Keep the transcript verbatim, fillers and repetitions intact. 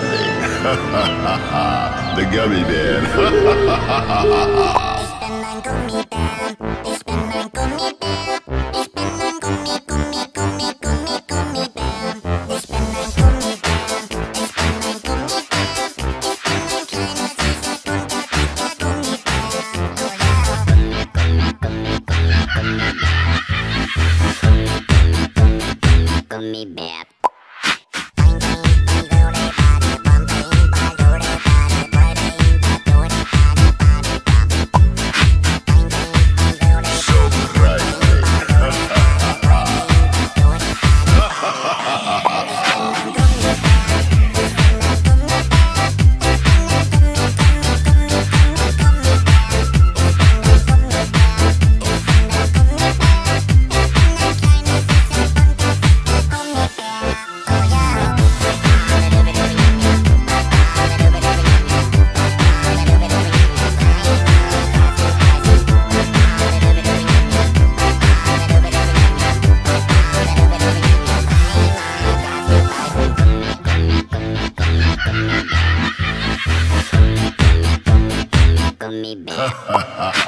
The gummy bear. Ich bin ein Gummibär, ich bin ein Gummibär, ich bin ein Gummi, Gummi, Gummi, Gummi, Gummibär. Ich bin ein Gummibär, ich bin ein Gummibär, ich bin ein kleiner, süßer, bunter, dicker Gummibär. Oh ja. Gummi, Gummi, Gummi, Gummi, Gummibär. Gummibär. Gummibär.